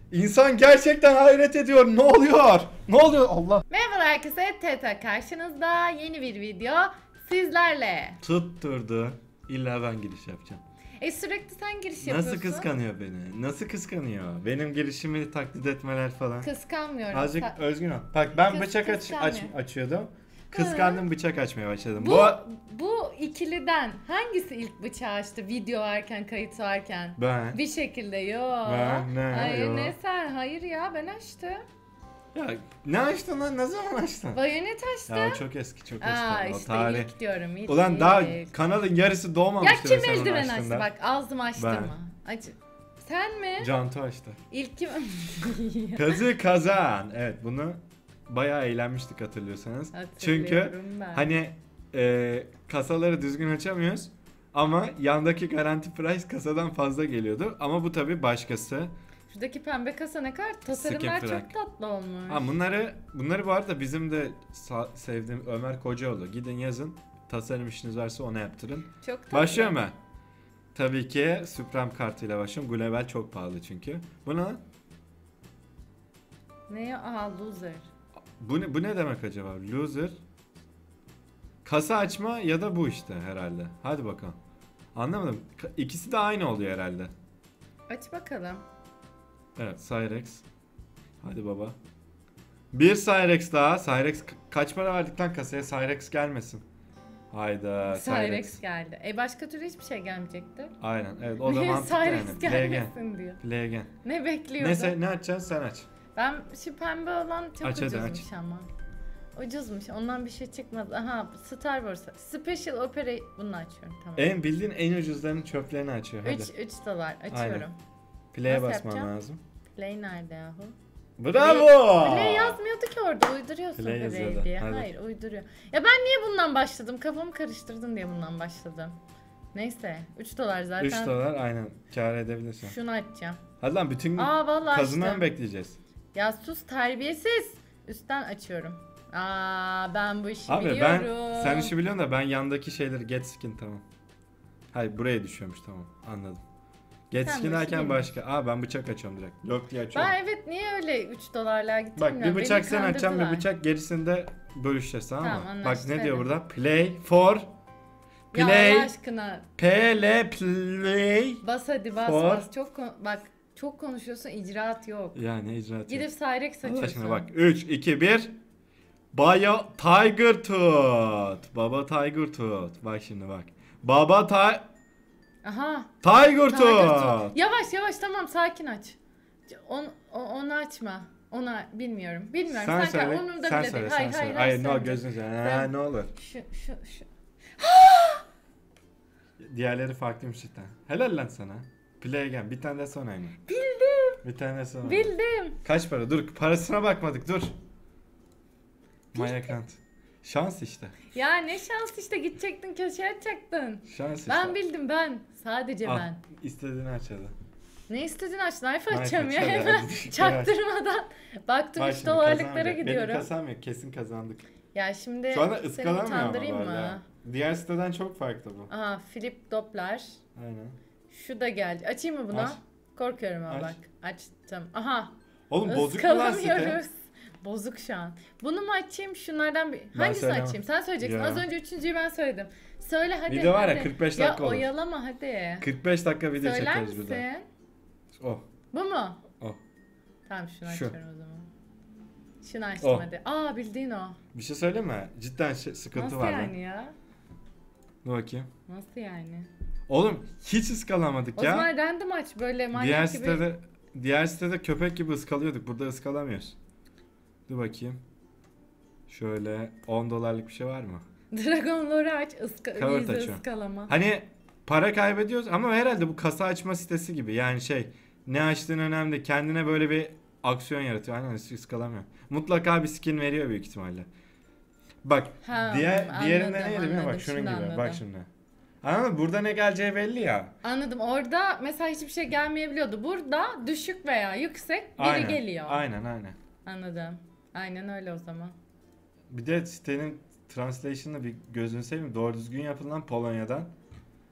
İnsan gerçekten hayret ediyor. Ne oluyor? Ne oluyor? Allah. Merhaba herkese, Teta karşınızda yeni bir video sizlerle. Tutturdu. İlla ben giriş yapacağım. Sürekli sen giriş yapıyorsun. Nasıl kıskanıyor beni? Nasıl kıskanıyor? Benim girişimi taklit etmeler falan. Kıskanmıyorum. Azıcık özgün ol. Bak ben bıçak açıyordum. Kıskandım, bıçak açmaya başladım. Bu ikiliden hangisi ilk bıçağı açtı video varken, kayıt varken? Ben. Bir şekilde yok. Hayır yo. ne sen? Hayır ya ben açtım. Ya ne açtın lan? Ne zaman açtın? Bayonet açtım. Ya o çok eski, çok eski. Aa O işte tarih. ilk diyorum. İlk, Ulan daha ilk. kanalın yarısı Ya doğmamıştı. kim sen onu eldiven açtı? açtığında. Bak ağzımı açtırma. Aç. Sen mi? Cantu açtı. İlk kim? Kazı kazan. Evet bunu bayağı eğlenmiştik hatırlıyorsanız. Çünkü Hatırlıyorum ben. hani kasaları düzgün açamıyoruz. Ama yandaki garanti price kasadan fazla geliyordu. Ama bu tabi başkası. Şuradaki pembe kasa ne kadar tasarımlar Skin çok Frag. tatlı olmuş. Ha bunları bu arada bizim de sevdiğim Ömer Kocaoğlu. Gidin yazın. Tasarım işiniz varsa ona yaptırın. Çok tatlı. Başlıyorum ben. Tabii ki Supreme kartıyla başlıyorum. Global çok pahalı çünkü. Bu ne lan? Ne ya? Aha loser. Bu ne demek acaba? Loser. Kasa açma ya da bu işte herhalde. Hadi bakalım. Anlamadım. İkisi de aynı oluyor herhalde. Aç bakalım. Evet, Cyrex. Hadi baba. Bir Cyrex daha. Cyrex kaç para verdik lan kasaya? Cyrex gelmesin. Hayda. Cyrex geldi. Başka türlü hiçbir şey gelmeyecekti. Aynen. Evet, o da Niye mantıklı Cyrex yani. Plegen. gelmesin diyor. Plegen. Ne bekliyordun? Ne açacaksın sen aç. Ben şu pembe olan çok Aç hadi, ucuzmuş ama. Ucuzmuş. Ondan bir şey çıkmaz. Aha Star Wars. Special Opera bunu açıyorum. Tamam. Bildiğin en ucuzlarının çöplerini açıyor. Hadi. 3 dolar açıyorum. Play'e Nasıl basman yapacağım? lazım. Play nerede yahu? Bravo! Play yazmıyordu ki orada. Uyduruyorsun Play Play yazıyordu. diye. Hadi. Hayır uyduruyor. Ya ben niye bundan başladım? Kafamı karıştırdın diye bundan başladım. Neyse. 3 dolar zaten. 3 dolar aynen kâr edebilirsin. Şunu açacağım. Hadi lan bütün Vallahi kazına açtım. mı bekleyeceğiz? Ya sus terbiyesiz. Üstten açıyorum. Ben bu işi Abi biliyorum. sen işi biliyorsun da ben yandaki şeyleri get skin tamam. Hayır buraya düşüyormuş tamam anladım. Get Sen skin bu işi derken bilmiyorsun. başka. Ben bıçak açıyorum direkt. Lok diye açıyorum. Ben evet niye öyle 3 dolarlar gitti Bak bir bilmiyorum. bıçak Beni sen açacaksın bir kandırdılar. bıçak gerisinde bölüşeceğiz tamam mı? Tamam, Bak anlaştık, ne diyor hadi. burada? Play for Ya Play Allah aşkına play. bas hadi bas For- bas. Bak çok konuşuyorsun icraat yok. Ya ne icraat Gidip yok. Cyrex Allah açıyorsun. aşkına bak 3 2 1 Baya Tiger Tooth. Baba Tiger Tooth. Bak şimdi bak. Baba Aha. Tiger Tiger Tooth. Tooth. Yavaş yavaş tamam sakin aç. Onu açma. Ona bilmiyorum. Bilmiyorum. Sen Sanki söyle. onun da Sen bile söyle. değil. Sen Hayır söyle. hayır Hayır hayır. ne sen- gözünü seveyim. sen- Ne olur. Şu. Diğerleri farklıymış cidden. Helal lan sana. Play again. Bir tane de son aynı. Bildim. Bir tane de son. Bildim. Kaç para? Dur parasına bakmadık dur. My account. Şans işte. Ya ne şans işte gidecektin köşeye açacaktın. Şans işte. Ben bildim ben. Sadece Al, ben. İstediğini aç hadi. Ne istedin aç knife Knife açacağım aç, ya hadi, hemen hadi. çaktırmadan. Baktım Bak 3 şimdi dolarlıklara kazanacak. gidiyorum. Benim kasam yok kesin kazandık. Ya şimdi Şu anda seni ıskalamıyor ama utandırayım böyle. mı? Diğer siteden çok farklı bu. Aha Philip Doppler. Aynen. Şu da geldi. Açayım mı bunu? Aç. Korkuyorum ama Aç. bak. Açtım. Aha. Oğlum bozuk mu lan site? Iskalamıyoruz. Bozuk şu an. Bunu mu açayım? Şunlardan bir... Hangisini söylemem. açayım? Sen söyleyeceksin. Ya. Az önce üçüncüyü ben söyledim. Söyle hadi. Video var ya, hadi. 45 Ya dakika olur. oyalama hadi. 45 dakika video Söyler çekeriz misin? burada. Oh. Bu mu? Oh. Tamam şunu Şu. açıyorum o zaman. Şunu açtım Oh. hadi. Bildiğin o. Bir şey söyleyeyim mi? Cidden sıkıntı Nasıl var yani lan. ya? Dur bakayım. Nasıl yani? Oğlum hiç ıskalamadık O ya. zaman random aç böyle Diğer manyak gibi. sitede köpek gibi ıskalıyorduk. Burada ıskalamıyoruz. Dur bakayım. Şöyle 10 dolarlık bir şey var mı? Dragon Lore'u aç. Cover Yüzü açıyorum. ıskalama. Hani para kaybediyoruz ama herhalde bu kasa açma sitesi gibi. Yani ne açtığın önemli. Kendine böyle bir aksiyon yaratıyor. Aynen ıskalamıyor. Mutlaka bir skin veriyor büyük ihtimalle. Bak diğerinde anladım, neydi biliyor musun? Bak anladım, şunun şimdi gibi. anladım. Bak şimdi. Anladın mı? Burada ne geleceği belli ya. Anladım. Orada mesela hiçbir şey gelmeyebiliyordu. Burada düşük veya yüksek biri geliyor. Aynen. Anladım. Aynen öyle o zaman. Bir de sitenin translation'ı bir gözünü seveyim. Doğru düzgün yapılan Polonya'dan.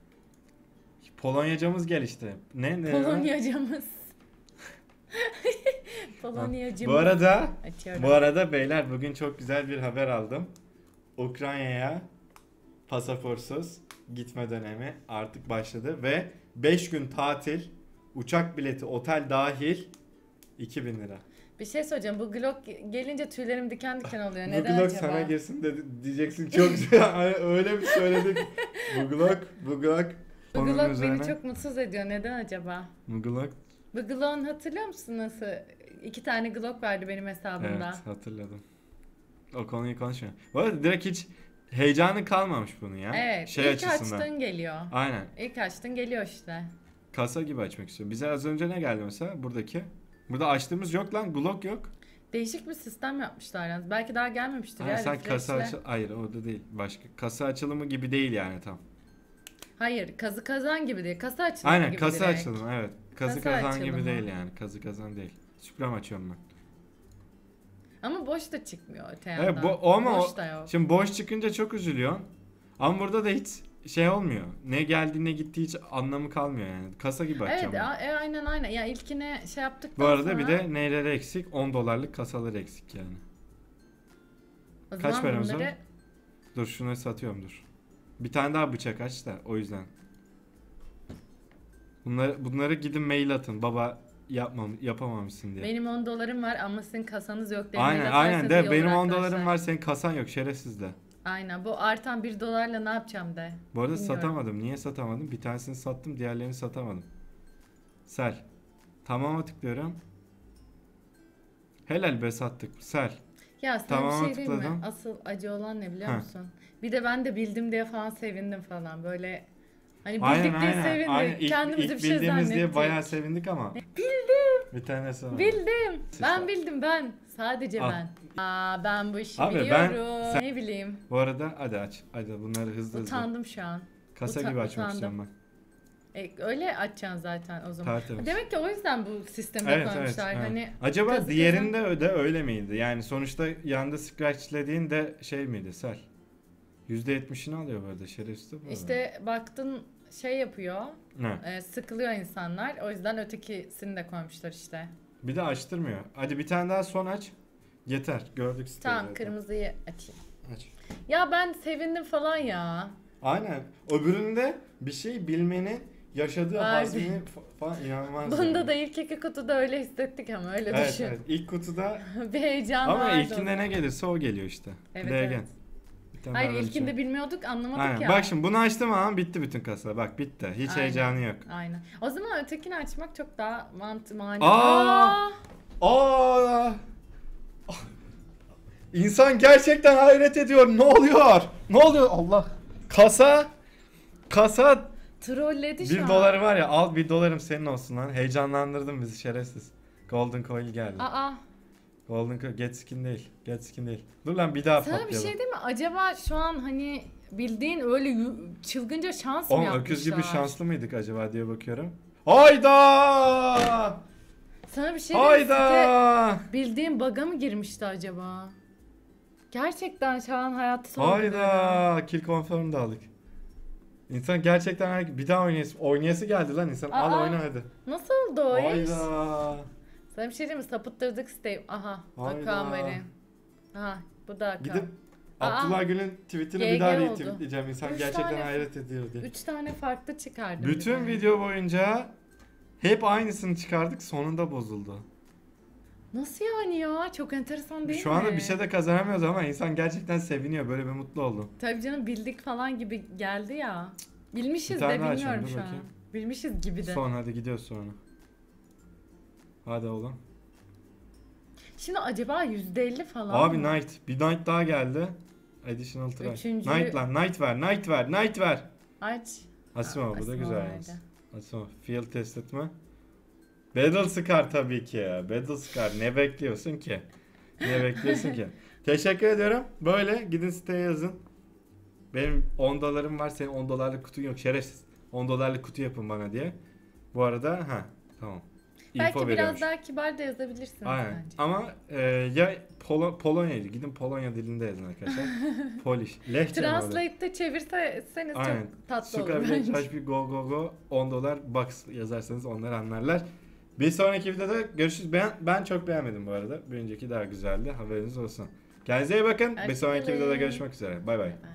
Polonyacamız gelişti. Ne? Polonyacamız. Polonya'cım. Bu arada beyler bugün çok güzel bir haber aldım. Ukrayna'ya pasaportsuz gitme dönemi artık başladı ve 5 gün tatil, uçak bileti, otel dahil 2000 lira. Bir şey söyleyeceğim. Bu Glock gelince tüylerim diken diken oluyor. Bu Neden Glock acaba? sana girsin diyeceksin çok güzel. Hani öyle bir söyledik. Bu Glock. Bu onun Glock üzerine. beni çok mutsuz ediyor. Neden acaba? Bu Glock. Bu Glock'un hatırlıyor musun nasıl? 2 tane Glock vardı benim hesabımda. Evet, hatırladım. O konuyu konuşmuyor. Bu arada direkt hiç heyecanı kalmamış bunun ya. Evet. Şey ilk açısından. açtın geliyor. Aynen. İlk açtın geliyor işte. Kasa gibi açmak istiyorum. Bize az önce ne geldi mesela buradaki? Burada açtığımız yok lan. Glock yok. Değişik bir sistem yapmışlar yalnız. Belki daha gelmemiştir Hayır, ya. sen kasa refresh'le. Hayır orada değil. Başka. Kasa açılımı gibi değil yani tam. Hayır, kazı kazan gibi değil. Kasa açılımı Aynen gibi kasa direkt. açılımı evet. Kazı Kasa kazan gibi açılımı. değil yani. Kazı kazan değil. Süprem açıyorum ben. Ama boş da çıkmıyor öte yandan. Evet, boş da yok. şimdi boş çıkınca çok üzülüyorsun. Ama burada da hiç şey olmuyor. Ne geldi ne gitti hiç anlamı kalmıyor yani. Kasa gibi Evet, açacağım ben. aynen. Ya ilkine şey yaptık. Bu arada bir de neleri eksik? 10 dolarlık kasalar eksik yani. o kaç zaman paramız bunları... var? Dur şunu satıyorum dur. Bir tane daha bıçak aç da o yüzden. Bunları gidin mail atın. Baba yapamamışsın diye. Benim 10 dolarım var ama sizin kasanız yok diye. Aynen de benim 10 arkadaşlar. dolarım var senin kasan yok şerefsiz de. Aynen, bu artan 1 dolarla ne yapacağım de. Bu arada Bilmiyorum. satamadım. Niye satamadım? Bir tanesini sattım, diğerlerini satamadım. Sel. Tamam'a tıklıyorum. Helal be sattık. Sel. Ya sana Tamama bir şey diyeyim mi? tıkladım. Asıl acı olan ne biliyor Heh. musun? Bir de ben de bildim diye falan sevindim falan. Böyle hani bildik Aynen diye aynen. sevindik. Aynen. Kendimizi İlk bir şey bildiğimiz zannettik. diye bayağı sevindik ama. Bir tane sonra. Bildim. Ben Sıçra. bildim ben. Sadece Al. ben. Ben bu işi Abi biliyorum. Ne bileyim. Bu arada hadi aç. Hadi bunları hızlı. Utandım şu an. Kasa gibi açmak utandım. istiyorum ben. Öyle açacaksın zaten o zaman. Tertemiz. Demek ki o yüzden bu sistemi Evet, koymuşlar. evet. Hani Acaba kazı diğerinde de öyle miydi? Yani sonuçta yanda scratchlediğin de şey miydi Sel? %70'ini alıyor böyle şerefsiz. işte baktın şey yapıyor. Ne? Sıkılıyor insanlar. O yüzden ötekisini de koymuşlar işte. Bir de açtırmıyor. Hadi bir tane daha son aç. Yeter. Gördük siteyi Tamam, zaten. kırmızıyı açayım. Aç. Ya ben sevindim falan ya. Aynen. Öbüründe bir şey bilmenin yaşadığı Vardı. hazini falan inanılmaz. Bunda yani. da ilk iki kutuda öyle hissettik ama öyle Evet, düşün. evet. İlk kutuda Bir heyecan ama vardı. ilkinde ne gelirse o geliyor işte. Evet, Bir de evet. gel. Bir tane Hayır, daha ilkinde ölçelim. bilmiyorduk, anlamadık Aynen. ya. Bak şimdi bunu açtım ama bitti bütün kasa. Bak bitti. Hiç Aynen. heyecanı yok. Aynen. O zaman ötekini açmak çok daha mantıklı. Aa! Aa! İnsan gerçekten hayret ediyor. Ne oluyor? Ne oluyor? Allah. Kasa Trolledi şu 1 an. doları var ya, al 1 dolarım senin olsun lan. Heyecanlandırdın bizi şerefsiz. Golden Coil geldi. Aa. Golden Coil get skin değil. Get skin değil. Dur lan bir daha Sana bir patlayalım. şey değil mi? Acaba şu an hani bildiğin öyle çılgınca şans mı Oğlum yapmışlar? öküz gibi şanslı mıydık acaba diye bakıyorum. Hayda! Sana bir şey diyeyim mi? Site Hayda! bildiğin bug'a mı girmişti acaba? Gerçekten şu an hayatı sorguluyorum. Hayda! Kill confirm da aldık. İnsan gerçekten bir daha oynayası geldi lan insan. Al Aa. oyna hadi. Nasıl oldu o iş? Hayda! Sana bir şey diyeyim mi? Sapıttırdık siteyi. Aha. Hayda. Akan veri. Aha. Bu da Akan. Gidip Aa. Abdullah Gül'ün tweetini GG bir daha oldu. retweetleyeceğim. İnsan 3 gerçekten tane- hayret ediyor diye. 3 tane farklı çıkardım. Bütün bir de. video boyunca hep aynısını çıkardık, sonunda bozuldu. Nasıl yani ya? Çok enteresan değil Şu mi? anda bir şey de kazanamıyoruz ama insan gerçekten seviniyor. Böyle bir mutlu oldum. Tabii canım, bildik falan gibi geldi ya. Bir Bilmişiz tane de daha bilmiyorum açalım, dur şu an. bakayım. Bilmişiz gibi de. Sonra hadi gidiyoruz sonra. Hadi oğlum. Şimdi acaba %50 falan Abi mı? Knight. Bir Knight daha geldi. Additional try. Üçüncü- Knight lan. Knight ver. Knight ver. Knight ver. Aç. Asimov bu da Asimov güzel vardı. yalnız. Asimov. Field test etme. Battle Scar tabii ki ya. Battle Scar. Ne bekliyorsun ki? Ne bekliyorsun ki? Teşekkür ediyorum. Böyle gidin siteye yazın. Benim 10 dolarım var. Senin 10 dolarlık kutun yok. Şerefsiz. 10 dolarlık kutu yapın bana diye. Bu arada tamam. Belki biraz veriyormuş. daha kibar da yazabilirsiniz Aynen. bence. Ama ya Polonya'ydı. Gidin Polonya dilinde yazın arkadaşlar. Polish. Lehçe mi orada? Translate'de çevirseniz Aynen. çok tatlı olur Scrabble bence. HP go go go 10 dolar box yazarsanız onlar anlarlar. Bir sonraki videoda görüşürüz. Ben çok beğenmedim bu arada. Bir önceki daha güzeldi. Haberiniz olsun. Kendinize iyi bakın. Bir sonraki Hoşçakalın. videoda görüşmek üzere. Bay bay. Bay bay.